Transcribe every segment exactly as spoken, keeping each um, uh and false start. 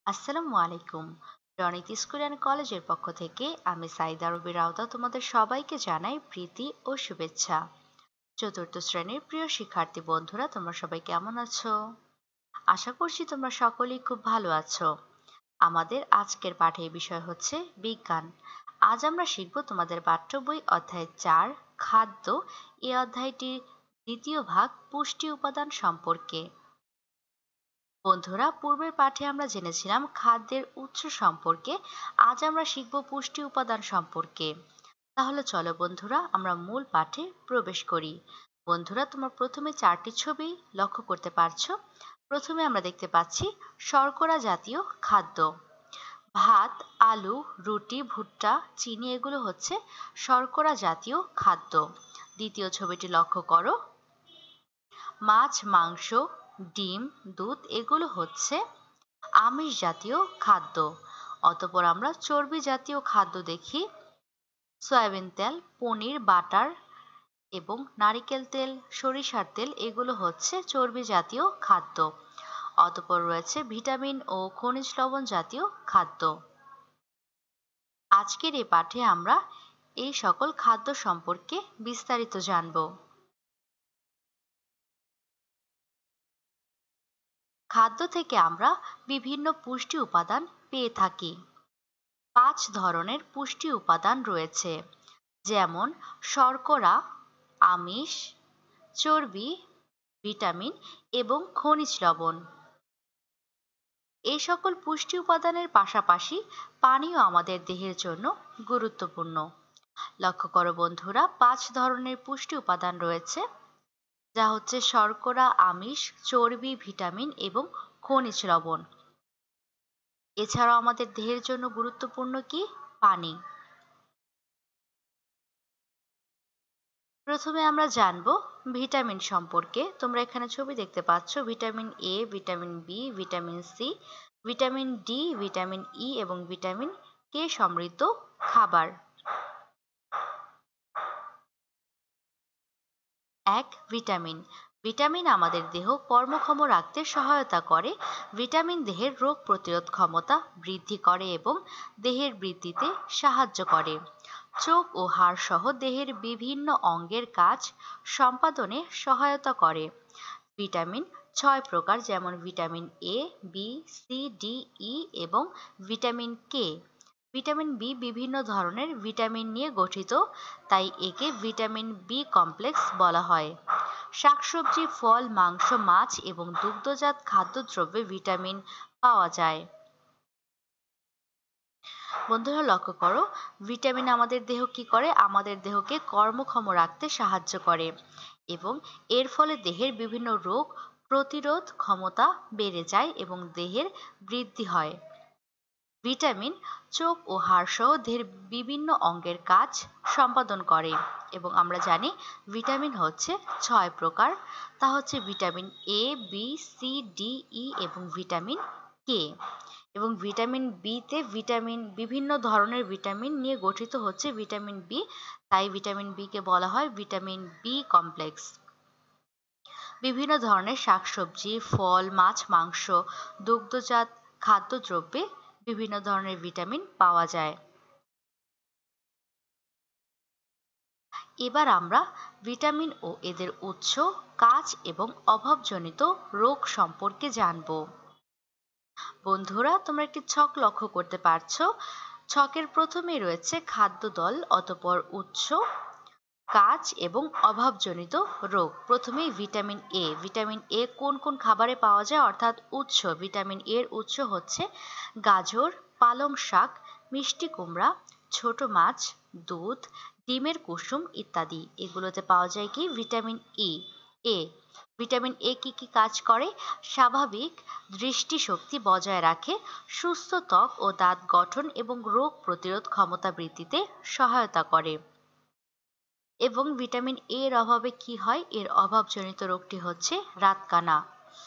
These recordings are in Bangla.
আসসালামু আলাইকুম। রনিত স্কুল অ্যান্ড কলেজের পক্ষ থেকে আমি সাইদা রবি রাউদা তোমাদের সবাইকে জানাই প্রীতি ও শুভেচ্ছা। চতুর্থ শ্রেণীর প্রিয় শিক্ষার্থী বন্ধুরা, তোমরা সবাই কেমন আছো? আশা করছি তোমরা সকলেই খুব ভালো আছো। আমাদের আজকের পাঠের বিষয় হচ্ছে বিজ্ঞান। আজ আমরা শিখব তোমাদের পাঠ্য বই অধ্যায় চার খাদ্য এই অধ্যায়টির দ্বিতীয় ভাগ পুষ্টি উপাদান সম্পর্কে। বন্ধুরা, পূর্বের পাঠে আমরা জেনেছিলাম খাদ্যের উৎস সম্পর্কে। আজ আমরা শিখব পুষ্টি উপাদান সম্পর্কে। তাহলে চলো বন্ধুরা, আমরা মূল পাঠে প্রবেশ করি। বন্ধুরা, তোমরা প্রথমে চারটি ছবি লক্ষ্য করতে পারছো। প্রথমে আমরা দেখতে পাচ্ছি শর্করা জাতীয় খাদ্য। ভাত, আলু, রুটি, ভুট্টা, চিনি এগুলো হচ্ছে শর্করা জাতীয় খাদ্য। দ্বিতীয় ছবিটি লক্ষ্য করো। মাছ, মাংস, ডিম, দুধ এগুলো হচ্ছে আমিষ জাতীয় খাদ্য। অতঃপর আমরা চর্বি জাতীয় খাদ্য দেখি। সয়াবিন তেল, পনির, বাটার এবং নারিকেল তেল, সরিষার তেল এগুলো হচ্ছে চর্বি জাতীয় খাদ্য। অতঃপর রয়েছে ভিটামিন ও খনিজ লবণ জাতীয় খাদ্য। আজকের এই পাঠে আমরা এই সকল খাদ্য সম্পর্কে বিস্তারিত জানব। খাদ্য থেকে আমরা বিভিন্ন পুষ্টি উপাদান পেয়ে থাকি। পাঁচ ধরনের পুষ্টি উপাদান রয়েছে, যেমন শর্করা, আমিষ, চর্বি, ভিটামিন এবং খনিজ লবণ। এই সকল পুষ্টি উপাদানের পাশাপাশি পানিও আমাদের দেহের জন্য গুরুত্বপূর্ণ। লক্ষ্য করো বন্ধুরা, পাঁচ ধরনের পুষ্টি উপাদান রয়েছে, যা হচ্ছে শর্করা, আমিষ, চর্বি, ভিটামিন এবং খনিজ লবণ। এছাড়াও আমাদের দেহের জন্য গুরুত্বপূর্ণ কি? পানি। প্রথমে আমরা জানব ভিটামিন সম্পর্কে। তোমরা এখানে ছবি দেখতে পাচ্ছ, vitamin A, vitamin B, vitamin C, vitamin D, vitamin E এবং ভিটামিন কে সমৃদ্ধ খাবার। এক, ভিটামিন। ভিটামিন আমাদের দেহ কর্মক্ষম রাখতে সহায়তা করে। ভিটামিন দেহের রোগ প্রতিরোধ ক্ষমতা বৃদ্ধি করে এবং দেহের বৃদ্ধিতে সাহায্য করে। চোখ ও হাড় সহ দেহের বিভিন্ন অঙ্গের কাজ সম্পাদনে সহায়তা করে। ভিটামিন ছয় প্রকার, যেমন vitamin A, B, C, D, E এবং ভিটামিন কে। ভিটামিন বি বিভিন্ন ধরনের ভিটামিন নিয়ে গঠিত, তাই একে ভিটামিন বি কমপ্লেক্স বলা হয়। শাকসবজি, ফল, মাংস, মাছ এবং দুগ্ধজাত খাদ্যদ্রব্যে ভিটামিন পাওয়া যায়। বন্ধুরা লক্ষ্য করো, ভিটামিন আমাদের দেহ কি করে? আমাদের দেহকে কর্মক্ষম রাখতে সাহায্য করে এবং এর ফলে দেহের বিভিন্ন রোগ প্রতিরোধ ক্ষমতা বেড়ে যায় এবং দেহের বৃদ্ধি হয়। ভিটামিন চোখ ও হাড় সহ দেহের বিভিন্ন অঙ্গের কাজ সম্পাদন করে এবং আমরা জানি ভিটামিন হচ্ছে ছয় প্রকার। তা হচ্ছে vitamin A, B, C, D, E এবং ভিটামিন কে। এবং ভিটামিন বি তে ভিটামিন বিভিন্ন ধরনের ভিটামিন নিয়ে গঠিত হচ্ছে ভিটামিন বি, তাই ভিটামিন বি কে বলা হয় ভিটামিন বি কমপ্লেক্স। বিভিন্ন ধরনের শাকসবজি, ফল, মাছ, মাংস, দুগ্ধজাত খাদ্যদ্রব্যে বিভিন্ন ধরনের ভিটামিন পাওয়া যায়। এবার আমরা ভিটামিন ও এদের উৎস, কাজ এবং অভাবজনিত রোগ সম্পর্কে জানব। বন্ধুরা, তোমরা একটি ছক লক্ষ্য করতে পারছো। ছকের প্রথমেই রয়েছে খাদ্য দল, অতঃপর উৎস, কাজ এবং অভাবজনিত রোগ। প্রথমেই ভিটামিন এ। ভিটামিন এ কোন কোন খাবারে পাওয়া যায়, অর্থাৎ উৎস। ভিটামিন এর উৎস হচ্ছে গাজর, পালং শাক, মিষ্টি কুমড়া, ছোট মাছ, দুধ, ডিমের কুসুম ইত্যাদি। এগুলোতে পাওয়া যায় কি? Vitamin E. A vitamin A কি কি কাজ করে? স্বাভাবিক দৃষ্টিশক্তি বজায় রাখে, সুস্থ ত্বক ও দাঁত গঠন এবং রোগ প্রতিরোধ ক্ষমতা বৃদ্ধিতে সহায়তা করে। এবং ভিটামিন এ এর অভাবে কি হয়? এর অভাবজনিত রোগটি হচ্ছে রাতকানা।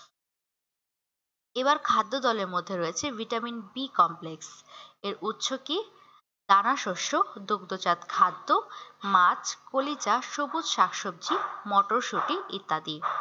এবার খাদ্য দলের মধ্যে রয়েছে ভিটামিন বি কমপ্লেক্স। এর উৎস কি? দানা শস্য, দুগ্ধজাত খাদ্য, মাছ, কলিজা, সবুজ শাকসবজি, মটরশুঁটি ইত্যাদি।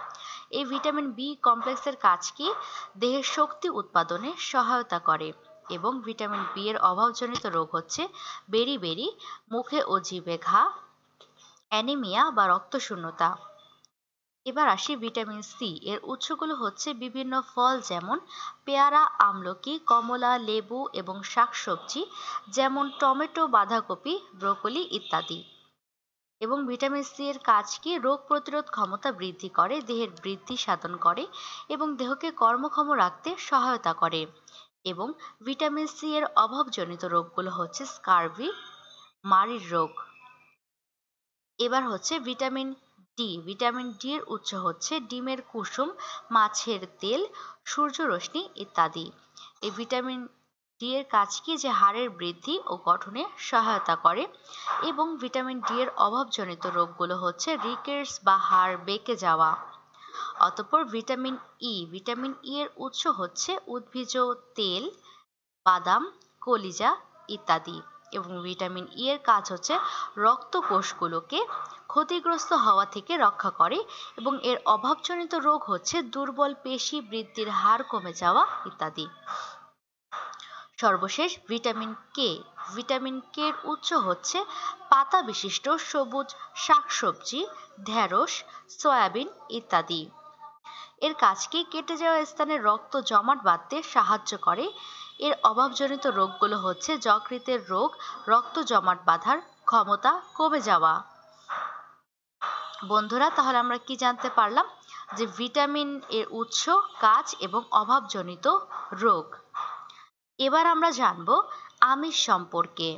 এই ভিটামিন বি কমপ্লেক্সের কাজ কি? দেহের শক্তি উৎপাদনে সহায়তা করে। এবং ভিটামিন বি এর অভাবজনিত রোগ হচ্ছে বেরি-বেরি, মুখে ও জিভে ঘা, অ্যানিমিয়া বা রক্তশূন্যতা। এবার আসি ভিটামিন সি এর উৎসগুলো হচ্ছে বিভিন্ন ফল যেমন পেয়ারা, আমলকি, কমলা, লেবু এবং শাকসবজি যেমন টমেটো, বাঁধাকপি, ব্রোকলি ইত্যাদি। এবং ভিটামিন সি এর কাজ কি? রোগ প্রতিরোধ ক্ষমতা বৃদ্ধি করে, দেহের বৃদ্ধি সাধন করে এবং দেহকে কর্মক্ষম রাখতে সহায়তা করে। এবং ভিটামিন সি এর অভাবজনিত রোগগুলো হচ্ছে স্কারভি, মারির রোগ। এবার হচ্ছে ভিটামিন ডি। ভিটামিন ডি এর উৎস হচ্ছে ডিমের কুসুম, মাছের তেল, সূর্যরশ্মি ইত্যাদি। এই ভিটামিন ডি এর কাজ কি? যে হাড়ের বৃদ্ধি ও গঠনে সহায়তা করে। এবং ভিটামিন ডি এর অভাবজনিত রোগগুলো হচ্ছে রিকেটস বা হাড় বেঁকে যাওয়া। অতঃপর ভিটামিন ই। ভিটামিন ই এর উৎস হচ্ছে উদ্ভিজ তেল, বাদাম, কলিজা ইত্যাদি। এবং ভিটামিন ই এর কাজ হচ্ছে রক্ত কোষগুলোকে ক্ষতিগ্রস্ত হওয়া থেকে রক্ষা করে এবং এর অভাবজনিত রোগ হচ্ছে দুর্বল পেশি বৃদ্ধির হার কমে যাওয়া ইত্যাদি। সর্বশেষ ভিটামিন কে। ভিটামিন কে এর উৎস হচ্ছে পাতা বিশিষ্ট সবুজ শাকসবজি, ঢেঁড়স, সয়াবিন ইত্যাদি। এর কাজ কি? কেটে যাওয়া স্থানে রক্ত জমাট বাঁধতে সাহায্য করে। এর অভাবজনিত রোগগুলো হচ্ছে যকৃতের রোগ, রক্ত জমাট বাঁধার ক্ষমতা কমে যাওয়া। বন্ধুরা, তাহলে আমরা কি জানতে পারলাম? যে ভিটামিন এর উৎস, কাজ এবং অভাবজনিত রোগ। এবার আমরা জানব আমিষ সম্পর্কে।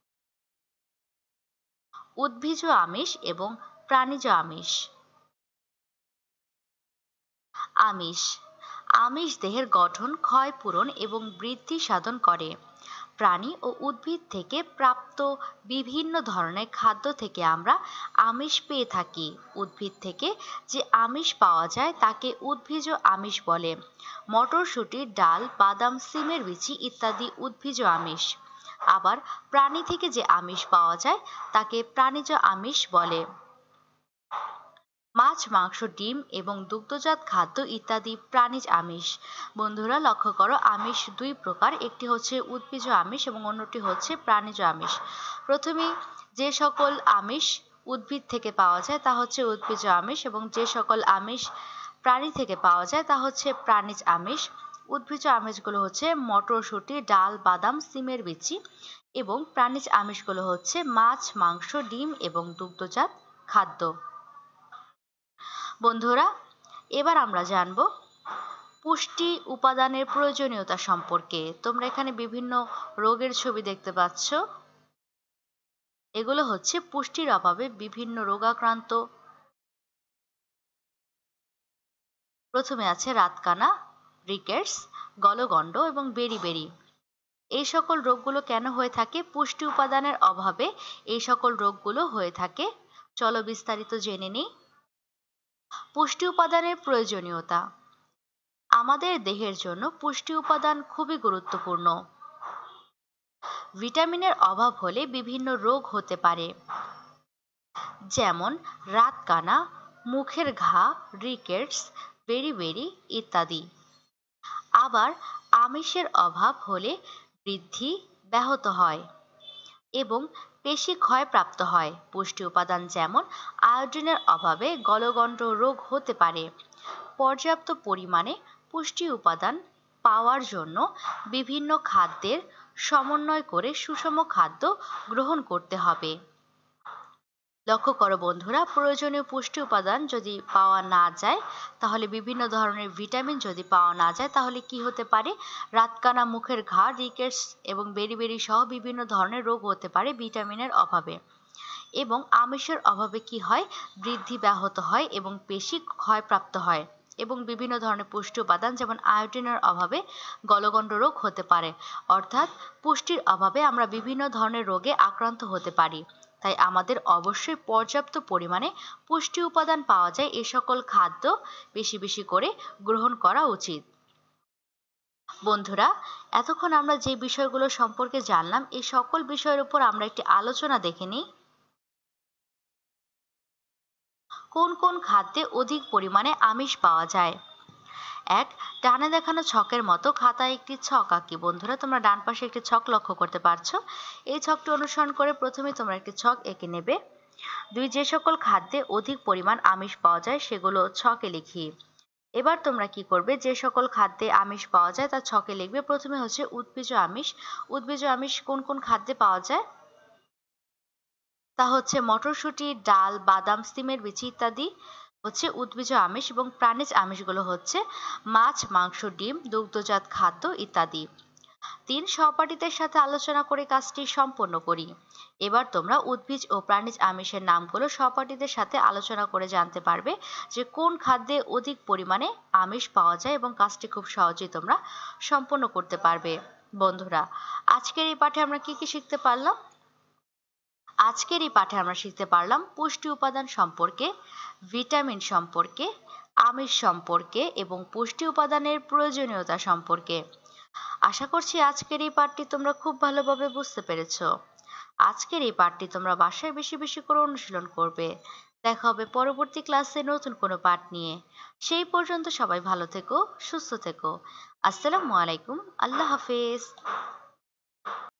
উদ্ভিজ আমিষ এবং প্রাণীজ আমিষ। আমিষ আমিষ দেহের গঠন, ক্ষয়পূরণ এবং বৃদ্ধি সাধন করে। প্রাণী ও উদ্ভিদ থেকে প্রাপ্ত বিভিন্ন ধরনের খাদ্য থেকে আমরা আমিষ পেয়ে থাকি। উদ্ভিদ থেকে যে আমিষ পাওয়া যায় তাকে উদ্ভিজ আমিষ বলে। মটরশুঁটি, ডাল, বাদাম, সিমের বিচি ইত্যাদি উদ্ভিজ আমিষ। আবার প্রাণী থেকে যে আমিষ পাওয়া যায় তাকে প্রাণীজ আমিষ বলে। মাছ, মাংস, ডিম এবং দুগ্ধজাত খাদ্য ইত্যাদি প্রাণীজ আমিষ। বন্ধুরা, লক্ষ্য করো, আমিষ দুই প্রকার, একটি হচ্ছে উদ্ভিজ আমিষ এবং অন্যটি হচ্ছে প্রাণীজ আমিষ। প্রথমে যে সকল আমিষ উদ্ভিদ থেকে পাওয়া যায় তা হচ্ছে উদ্ভিজ আমিষ এবং যে সকল আমিষ প্রাণী থেকে পাওয়া যায় তা হচ্ছে প্রাণীজ আমিষ। উদ্ভিজ আমিষগুলো হচ্ছে মটরশুঁটি, ডাল, বাদাম, সিমের বিচি এবং প্রাণীজ আমিষগুলো হচ্ছে মাছ, মাংস, ডিম এবং দুগ্ধজাত খাদ্য। বন্ধুরা, এবার আমরা জানব পুষ্টি উপাদানের প্রয়োজনীয়তা সম্পর্কে। তোমরা এখানে বিভিন্ন রোগের ছবি দেখতে পাচ্ছ। এগুলো হচ্ছে পুষ্টির অভাবে বিভিন্ন রোগাক্রান্ত। প্রথমে আছে রাতকানা, রিকেটস, গলগণ্ড এবং বেরি-বেরি। এই সকল রোগগুলো কেন হয়ে থাকে? পুষ্টি উপাদানের অভাবে এই সকল রোগগুলো হয়ে থাকে। চলো বিস্তারিত জেনে নিই। পুষ্টি উপাদানের প্রয়োজনীয়তা। আমাদের দেহের জন্য পুষ্টি উপাদান খুবই গুরুত্বপূর্ণ। ভিটামিনের অভাব হলে বিভিন্ন রোগ হতে পারে, যেমন রাতকানা, মুখের ঘা, রিকেটস, বেরি-বেরি ইত্যাদি। আবার আমিষের অভাব হলে বৃদ্ধি ব্যাহত হয় এবং পেশি ক্ষয়প্রাপ্ত হয়। পুষ্টি উপাদান যেমন আয়োডিনের অভাবে গলগণ্ড রোগ হতে পারে। পর্যাপ্ত পরিমাণে পুষ্টি উপাদান পাওয়ার জন্য বিভিন্ন খাদ্যের সমন্বয় করে সুষম খাদ্য গ্রহণ করতে হবে। লক্ষ্য করো বন্ধুরা, প্রয়োজনীয় পুষ্টি উপাদান যদি পাওয়া না যায় তাহলে বিভিন্ন ধরনের ভিটামিন যদি পাওয়া না যায় তাহলে কি হতে পারে? রাতকানা, মুখের ঘা, রিকেটস এবং বেরি-বেরি সহ বিভিন্ন ধরনের রোগ হতে পারে ভিটামিনের অভাবে। এবং আমিষের অভাবে কি হয়? বৃদ্ধি ব্যাহত হয় এবং পেশি ক্ষয়প্রাপ্ত হয় এবং বিভিন্ন ধরনের পুষ্টি উপাদান যেমন আয়োডিনের অভাবে গলগণ্ড রোগ হতে পারে। অর্থাৎ পুষ্টির অভাবে আমরা বিভিন্ন ধরনের রোগে আক্রান্ত হতে পারি। তাই আমাদের অবশ্যই পর্যাপ্ত পরিমাণে পুষ্টি উপাদান পাওয়া যায় এই সকল খাদ্য বেশি বেশি করে গ্রহণ করা উচিত। বন্ধুরা, এতক্ষণ আমরা যে বিষয়গুলো সম্পর্কে জানলাম এই সকল বিষয়ের উপর আমরা একটি আলোচনা দেখে নিই। কোন কোন খাদ্যে অধিক পরিমাণে আমিষ পাওয়া যায়? এক, ডানে দেখানো ছকের মতো খাতায় একটি ছক আঁকি। বন্ধুরা, তোমরা ডান পাশে একটি ছক লক্ষ্য করতে পারছো। এই ছকটি অনুসরণ করে প্রথমে তোমরা একটি ছক এঁকে নেবে। দুই, যে সকল খাদ্যে অধিক পরিমাণ আমিষ পাওয়া যায় সেগুলো ছকে লিখি। এবার তোমরা কি করবে, যে সকল খাদ্যে আমিষ পাওয়া যায় তা ছকে লিখবে। প্রথমে হচ্ছে উদ্ভিজ্জ আমিষ। উদ্ভিজ্জ আমিষ কোন কোন খাদ্যে পাওয়া যায়? তা হচ্ছে মটরশুঁটি, ডাল, বাদাম, সিমের বিচি ইত্যাদি হচ্ছে উদ্ভিজ্জ আমিষ, এবং প্রাণীজ আমিষগুলো হচ্ছে মাছ, মাংস, ডিম, দুগ্ধজাত খাদ্য ইত্যাদি। তিন, সহপাঠীদের সাথে আলোচনা করে কাজটি সম্পন্ন করি। এবার তোমরা উদ্ভিজ ও প্রাণীজ আমিষের নামগুলো সহপাঠীদের সাথে আলোচনা করে জানতে পারবে যে কোন খাদ্যে অধিক পরিমাণে আমিষ পাওয়া যায়, এবং কাজটি খুব সহজেই তোমরা সম্পন্ন করতে পারবে। বন্ধুরা, আজকের এই পাঠে আমরা কি কি শিখতে পারলাম? আজকের এই পাঠে আমরা শিখতে পারলাম পুষ্টি উপাদান সম্পর্কে, ভিটামিন সম্পর্কে, আমিষ সম্পর্কে এবং পুষ্টি উপাদানের প্রয়োজনীয়তা সম্পর্কে। আশা করছি আজকের এই পাঠটি তোমরা খুব ভালোভাবে বুঝতে পেরেছো। আজকের এই পাঠটি তোমরা বাসায় বেশি বেশি করে অনুশীলন করবে। দেখা হবে পরবর্তী ক্লাসে নতুন কোনো পাঠ নিয়ে। সেই পর্যন্ত সবাই ভালো থেকো, সুস্থ থেকো। আসসালামু আলাইকুম। আল্লাহ হাফেজ।